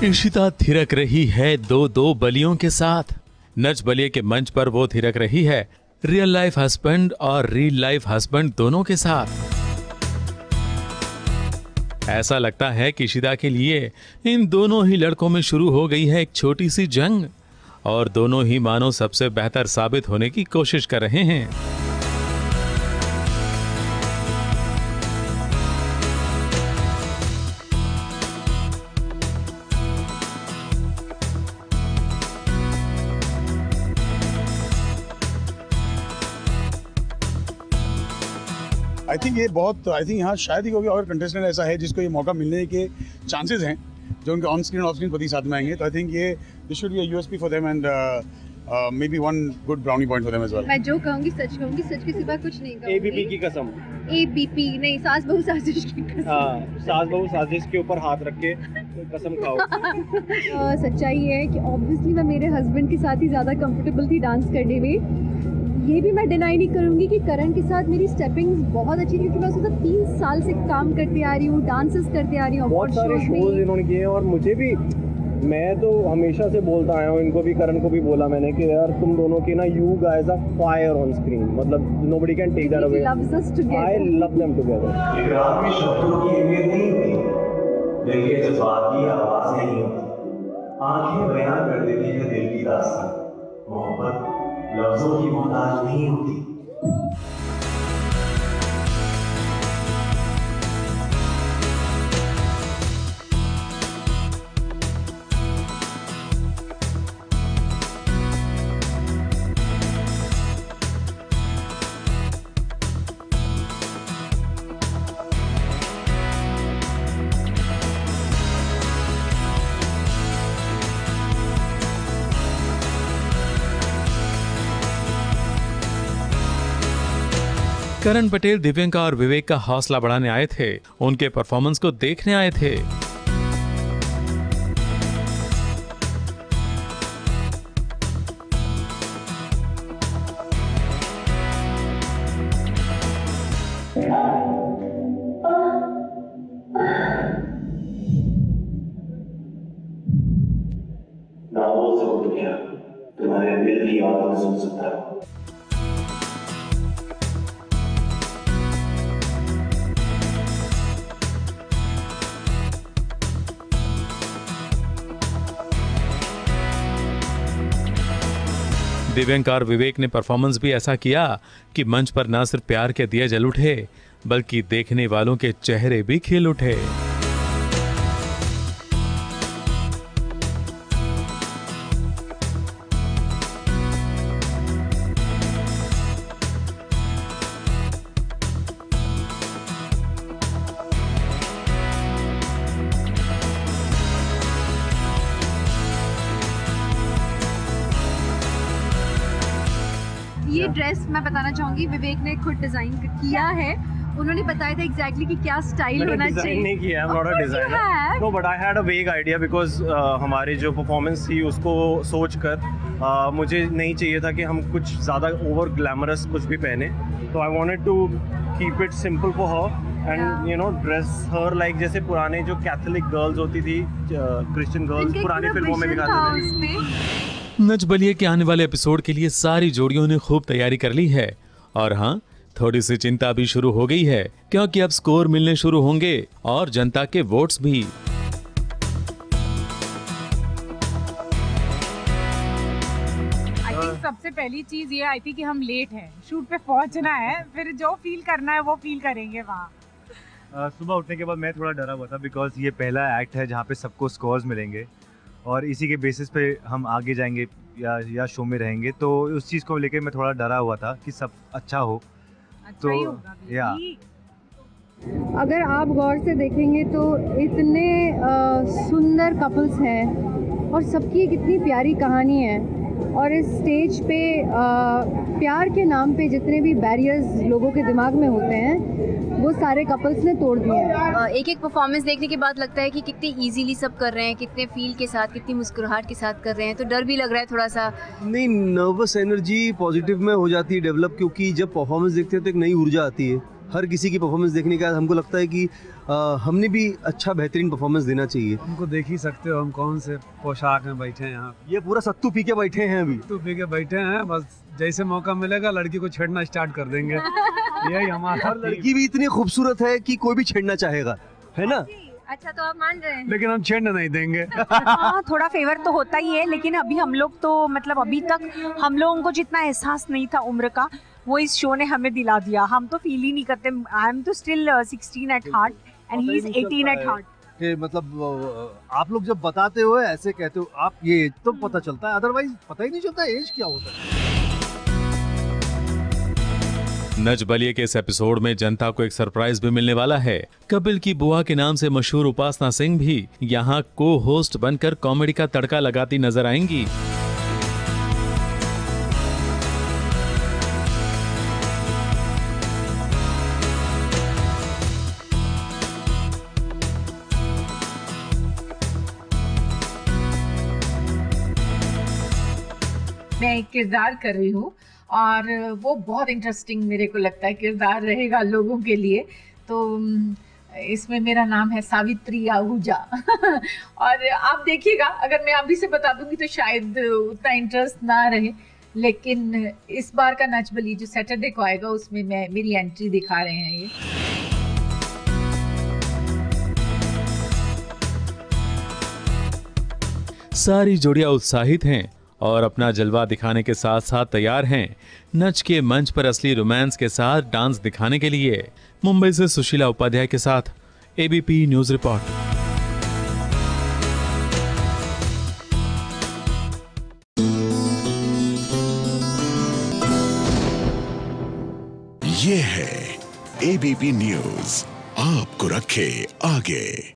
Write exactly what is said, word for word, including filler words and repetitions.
इशिता थिरक रही है दो दो बलियों के साथ। नच बलिए के मंच पर वो थिरक रही है रियल लाइफ हस्बैंड और रियल लाइफ हस्बैंड दोनों के साथ। ऐसा लगता है कि इशिता के लिए इन दोनों ही लड़कों में शुरू हो गई है एक छोटी सी जंग और दोनों ही मानो सबसे बेहतर साबित होने की कोशिश कर रहे हैं। आई थिंक ये बहुत आई थिंक यहाँ शायद ही कोई और कंटेस्टेंट ऐसा है जिसको ये मौका मिलने के चांसेस हैं जो उनके ऑन स्क्रीन ऑफ स्क्रीन पति साथ में आएंगे। तो आई थिंक ये this should be a USP for them and may be one good brownie point for them as well. मैं जो कहूंगी सच कहूंगी, सच के सिवा कुछ नहीं कहूंगी। एबीपी की कसम। एबीपी नहीं, सास बहू साजिश की कसम। हाँ, सास बहू साजिश के ऊपर हाथ रख के कसम खाओ। uh, सच्चाई है कि ऑब्वियसली मैं मेरे हस्बैंड के साथ ही ज़्यादा कंफर्टेबल थी डांस करने में। ये भी मैं डिनाई नहीं करूंगी कि करण के साथ मेरी स्टेपिंग्स बहुत अच्छी, क्योंकि मैं उसके साथ तीन साल से काम करते आ रही हूँ, डांसेस करते आ रही हूँ। बहुत सारे शोज इन्होंने किए और मुझे भी, मैं तो हमेशा से बोलता आया हूँ, इनको भी करण को भी बोला मैंने कि यार तुम दोनों की ना you guys are fire on screen, मतलब nobody can take that away. I love them together. इकरार में शब्दों की अहमियत नहीं होती, दिल के जज्बात की आवाज नहीं होती, आंखें बयान कर देती है दिल की दास्तान, मोहब्बत लफ्जों की मोहताज नहीं होती। करण पटेल दिव्यंका और विवेक का हौसला बढ़ाने आए थे, उनके परफॉर्मेंस को देखने आए थे। ना बोल सकूं तो क्या, तुम्हारे दिल की आवाज सुन सकता हूं। दिव्यंका और विवेक ने परफॉर्मेंस भी ऐसा किया कि मंच पर न सिर्फ प्यार के दिए जल उठे, बल्कि देखने वालों के चेहरे भी खिल उठे। ये ड्रेस मैं बताना चाहूंगी विवेक ने खुद डिजाइन किया है। उन्होंने बताया था एग्जैक्टली कि क्या स्टाइल होना चाहिए। डिजाइन नहीं किया, I'm not a designer. No, but I had a vague idea because uh, हमारी जो परफॉर्मेंस थी उसको सोचकर uh, मुझे नहीं चाहिए था कि हम कुछ ज़्यादा ओवर ग्लैमरस कुछ भी पहने, तो I wanted to keep it simple for her and you know dress her like जैसे पुराने जो कैथोलिक गर्ल्स होती थी, क्रिश्चियन गर्ल्स पुरानी फिल्मों में दिखाते थे। नच बलिए के आने वाले एपिसोड के लिए सारी जोड़ियों ने खूब तैयारी कर ली है और हाँ, थोड़ी सी चिंता भी शुरू हो गई है, क्योंकि अब स्कोर मिलने शुरू होंगे और जनता के वोट्स भी। आई थिंक सबसे पहली चीज ये आई थी कि हम लेट हैं, शूट पे पहुंचना है, फिर जो फील करना है वो फील करेंगे वहाँ। uh, सुबह उठने के बाद मैं थोड़ा डरा हुआ था बिकॉज ये पहला एक्ट है जहाँ पे सबको स्कोर्स मिलेंगे और इसी के बेसिस पे हम आगे जाएंगे या या शो में रहेंगे, तो उस चीज़ को लेकर मैं थोड़ा डरा हुआ था कि सब अच्छा हो। अच्छा तो ही होगा भी। या अगर आप गौर से देखेंगे तो इतने आ, सुंदर कपल्स हैं और सबकी एक इतनी प्यारी कहानी है, और इस स्टेज पे आ, प्यार के नाम पे जितने भी बैरियर्स लोगों के दिमाग में होते हैं वो सारे कपल्स ने तोड़ दिए हैं। एक एक परफॉर्मेंस देखने के बाद लगता है कि कितने इजीली सब कर रहे हैं, कितने फील के साथ, कितनी मुस्कुराहट के साथ कर रहे हैं, तो डर भी लग रहा है थोड़ा सा। नहीं, नर्वस एनर्जी पॉजिटिव में हो जाती है डेवलप, क्योंकि जब परफॉर्मेंस देखते हैं तो एक नई ऊर्जा आती है, हर किसी की परफॉर्मेंस देखने के बाद हमको लगता है कि आ, हमने भी अच्छा बेहतरीन परफॉर्मेंस देना चाहिए। हमको देख ही सकते हो हम कौन से पोशाक में बैठे हैं यहाँ। ये पूरा सत्तू पी के बैठे हैं अभी। सत्तू पी के बैठे हैं, बस जैसे मौका मिलेगा लड़की को छेड़ना स्टार्ट कर देंगे। यही हमारा। और लड़की भी इतनी खूबसूरत है कि कोई भी छेड़ना चाहेगा, है ना? अच्छा, तो आप मान रहे हैं? लेकिन हम छेड़ने नहीं देंगे। हाँ, थोड़ा फेवर तो होता ही है, लेकिन अभी हम लोग तो मतलब अभी तक हम लोगों को जितना एहसास नहीं था उम्र का, वो इस शो ने हमें दिला दिया। हम तो फील ही नहीं करते। आई एम तो still sixteen at heart and he is eighteen at heart. कि मतलब आप लोग जब बताते हो ऐसे कहते हो आप, ये तो पता चलता है, अदरवाइज पता ही नहीं चलता एज क्या होता है। नच बलिए के इस एपिसोड में जनता को एक सरप्राइज भी मिलने वाला है। कपिल की बुआ के नाम से मशहूर उपासना सिंह भी यहाँ को होस्ट बनकर कॉमेडी का तड़का लगाती नजर आएंगी। मैं एक किरदार कर रही हूँ और वो बहुत इंटरेस्टिंग मेरे को लगता है किरदार रहेगा लोगों के लिए। तो इसमें मेरा नाम है सावित्री आहूजा। और आप देखिएगा, अगर मैं अभी से बता दूंगी तो शायद उतना इंटरेस्ट ना रहे, लेकिन इस बार का नच बली जो सैटरडे को आएगा उसमें मैं मेरी एंट्री दिखा रहे हैं। ये सारी जोड़ियां उत्साहित हैं और अपना जलवा दिखाने के साथ साथ तैयार हैं नच के मंच पर असली रोमांस के साथ डांस दिखाने के लिए। मुंबई से सुशीला उपाध्याय के साथ एबीपी न्यूज रिपोर्ट। ये है एबीपी न्यूज, आपको रखे आगे।